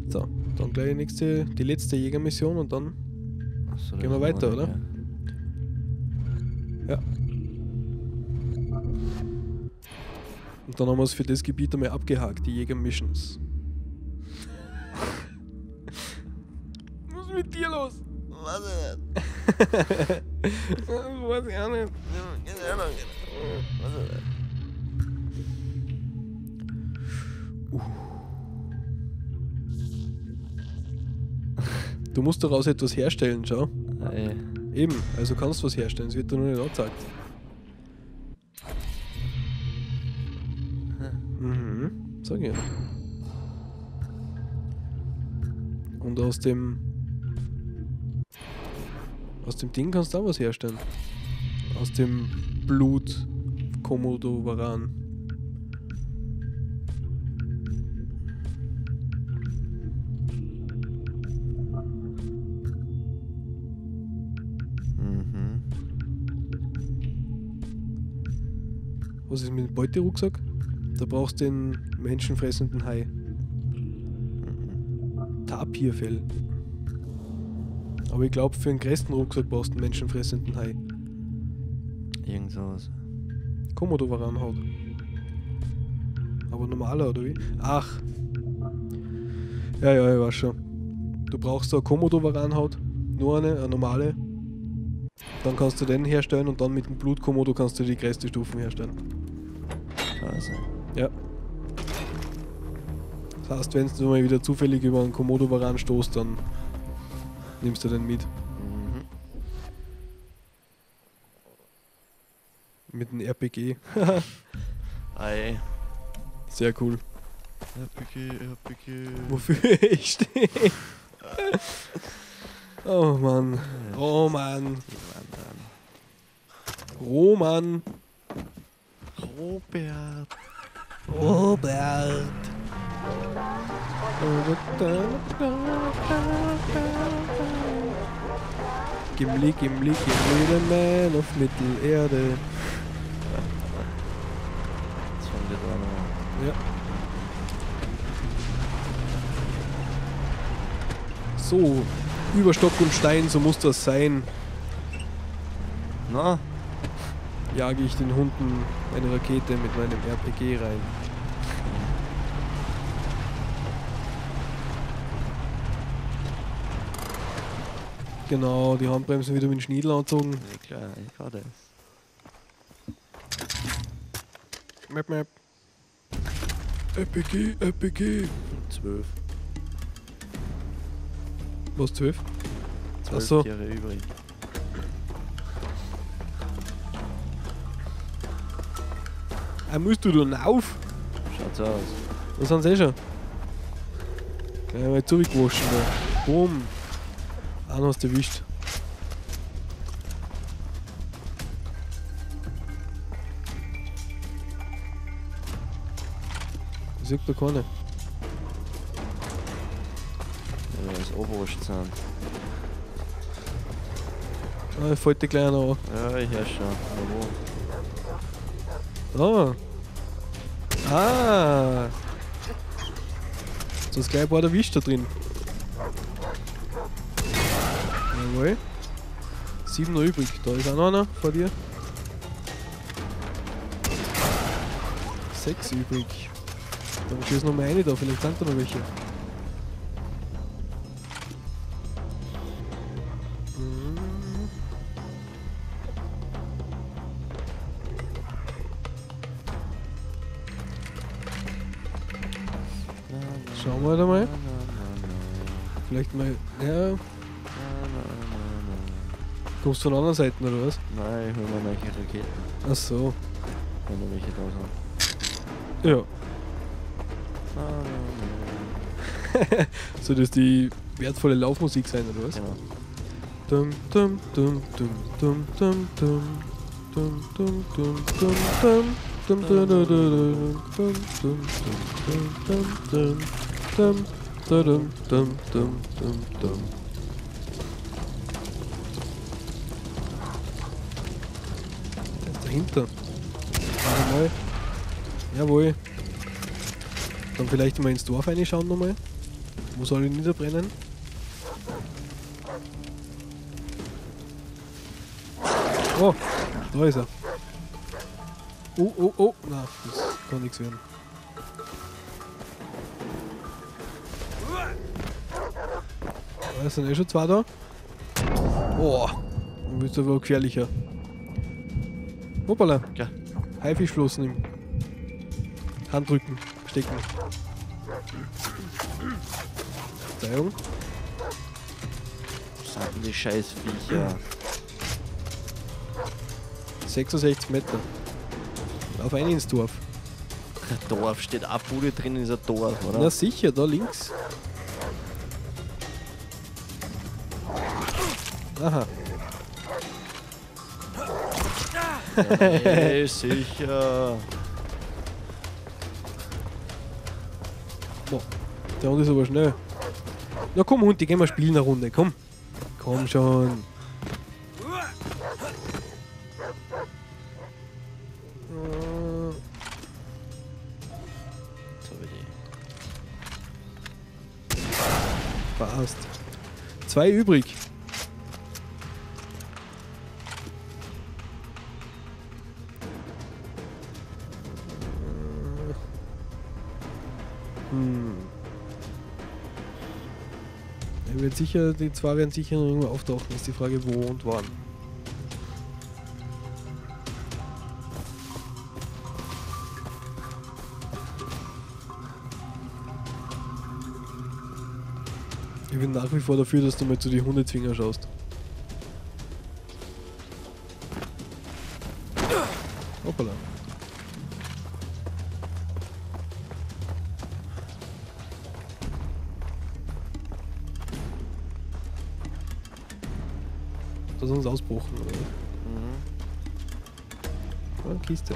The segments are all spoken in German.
So, dann gleich die letzte Jägermission und dann Achso, gehen wir weiter, oder? Ja. Und dann haben wir es für das Gebiet einmal abgehakt, die Jäger-Missions. Was ist mit dir los? Was ist Weiß ich auch nicht. Du musst daraus etwas herstellen, schau. Ey. Eben, also kannst du was herstellen, es wird dir nur nicht angezeigt. Mhm, sag ich. Und aus dem Ding kannst du auch was herstellen. Aus dem Blut Komodo Varan. Mhm. Was ist mit dem Beuterucksack? Da brauchst du den menschenfressenden Hai. Tapirfell. Aber ich glaube, für einen größten Rucksack brauchst du einen menschenfressenden Hai. Irgend sowas. Komodo Varan Haut. Aber normaler, oder wie? Ach. Ja, ich weiß schon. Du brauchst eine Komodo Varan Haut. Nur eine normale. Dann kannst du den herstellen und dann mit dem Blut Komodo kannst du die größte Stufen herstellen. Also. Ja. Das heißt, wenn du mal wieder zufällig über einen Komodo Varan stoßt, dann nimmst du den mit. Mhm. Mit dem RPG. Ei. Sehr cool. RPG. Wofür ich stehe. Oh Mann. Roman. Roman. Robert. Robert. Gimli, the man of Mittelerde. Das fängt jetzt an. Ja. So, über Stock und Stein, so muss das sein. Na? Jage ich den Hunden eine Rakete mit meinem RPG rein. Genau, die Handbremsen wieder mit dem Schniedel anzogen. Ja klar, ich war das. Map, map. RPG. 12. Was, 12? 12 Ach so. Tiere übrig. Musst du dann auf? Schaut's aus. Das sind sie eh schon. Gleich mal zurückwaschen da. Boom. Einen hast du erwischt. Sieht da keine. Ja, das Oberwurst sind. Ah, ich fällt dir gleich einer an. Ja, ich hör schon. Aber wo? Ah. Ah. So ist gleich ein paar erwischt da drin. Jawohl. 7 noch übrig. Da ist auch noch einer vor dir. 6 übrig. Dann schießt noch mal eine da, vielleicht sind da noch welche. Schauen wir da mal. Vielleicht mal. Ja. Kommst du von der anderen Seite oder was? Nein, ich hol mir welche Raketen, Ach so. wenn da welche da sind. Ja. Soll das die wertvolle Laufmusik sein oder was? Genau. Dum dum dum dum dum dum dum dum dum dum dum dum dum dum dum dum dum dum dum dum. Der ist dahinter. Warte mal. Jawohl. Dann vielleicht mal ins Dorf reinschauen nochmal. Wo soll ich niederbrennen? Oh, da ist er. Oh, oh, oh. Na, das kann nichts werden. Da sind eh schon zwei da. Oh, dann wird es aber gefährlicher. Hoppala. Ja. Haifischflossen im Handrücken stecken. Verzeihung. Was sind denn die Scheißviecher? 66 Meter. Auf ein ins Dorf. Dorf steht eine Bude drin, ist ein Dorf, oder? Na sicher, da links. Aha. Hey, sicher. Boah, der Hund ist aber schnell. Na komm Hund, gehen wir spielen eine Runde, komm. Komm schon. So wie die. Passt. 2 übrig. Er wird sicher, die 2 werden sicher noch irgendwo auftauchen. Ist die Frage, wo und wann. Ich bin nach wie vor dafür, dass du mal zu die Hundezwinger schaust. Hoppala. Da ist uns ausbrochen, oder? Mhm. Ja, Kiste.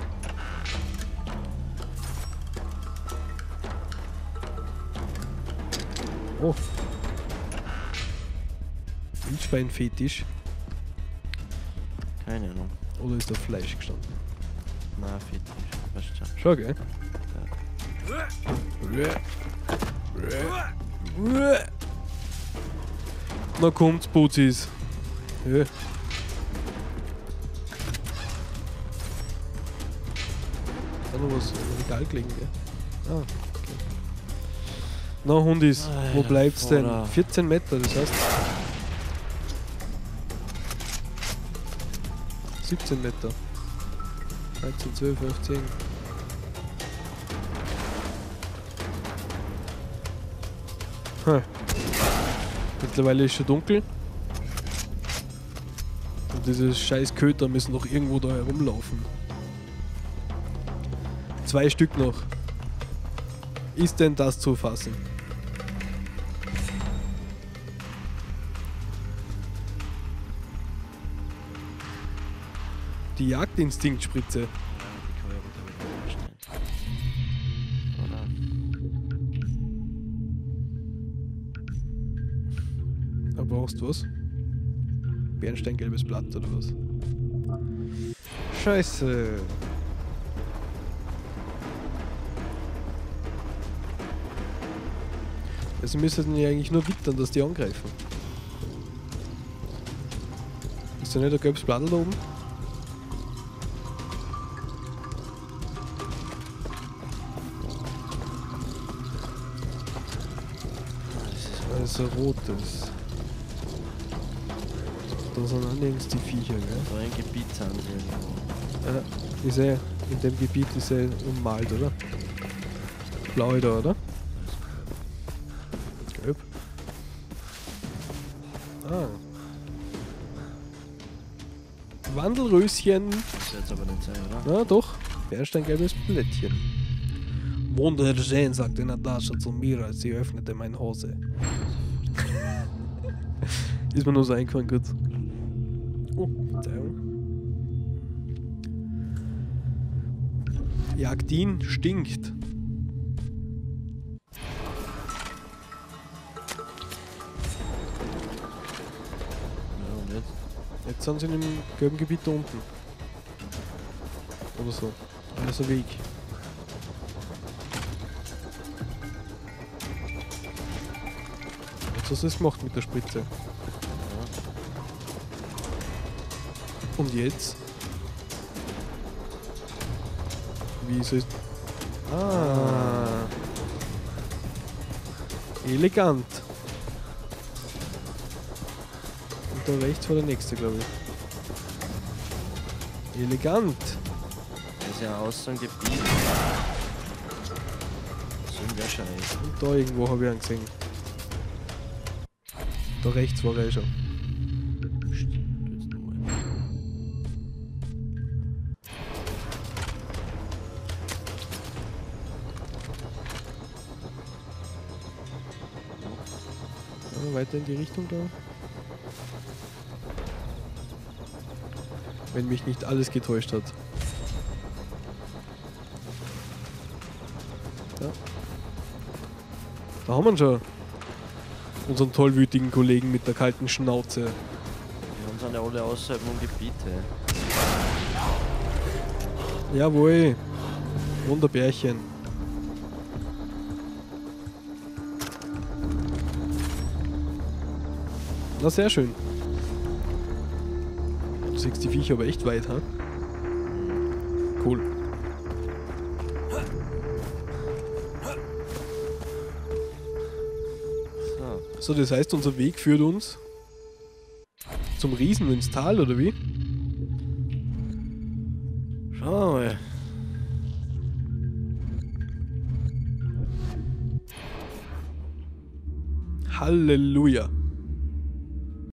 Oh. Wildschwein-Fetisch. Keine Ahnung. Oder ist da Fleisch gestanden? Na, Fetisch. Weißt schon. Schau, gell? Na kommt's, Putzis. Ja. Da noch was im Regal gelegen, gell? Ah, okay. Na, Hundis, wo Alter, bleibt's denn? Vater. 14 Meter, das heißt 17 Meter. 13, 12, 15. Mittlerweile ist schon dunkel. Und diese scheiß Köter müssen noch irgendwo da herumlaufen. 2 Stück noch. Ist denn das zu fassen? Die Jagdinstinktspritze. Ja, die kann ich aber damit nicht. Oder? Da brauchst du was? Bernsteingelbes Blatt oder was? Scheiße. Also müssten die eigentlich nur wittern, dass die angreifen. Ist da nicht ein gelbes Blatt da oben? Das ist ein rotes. Da sind auch nirgends die Viecher, gell? So ein Gebiet sind sie irgendwo. Ja, ist eh, in dem Gebiet ist er ummalt, oder? Blau da, oder? Gelb. Ah. Wandelröschen. Das wird jetzt aber nicht sein, oder? Na doch, bernsteingelbes Blättchen. Wunderschön, sagte Natascha zu mir, als sie öffnete meine Hose. Ist mir nur so eingefallen, gut. Oh, Verzeihung. Jagdin stinkt. Ja, und jetzt? Jetzt sind sie in dem gelben Gebiet da unten. Oder so. Also Weg. Jetzt hast du es gemacht mit der Spritze. Und jetzt? Wie ist es? Ah. Elegant. Und da rechts war der nächste, glaube ich. Elegant. Das ist ja außen Gebiet. So ein Scheiß. Und da irgendwo habe ich einen gesehen. Da rechts war er schon. Ja, weiter in die Richtung da. Wenn mich nicht alles getäuscht hat. Ja. Da haben wir ihn schon. Unseren tollwütigen Kollegen mit der kalten Schnauze. Wir haben sind ja alle außerhalb vom Gebiet. Jawohl. Wunderbärchen. Na, sehr schön. Du siehst die Viecher aber echt weit, ha? Cool. So, das heißt, unser Weg führt uns zum Riesen ins Tal, oder wie? Schau mal. Halleluja.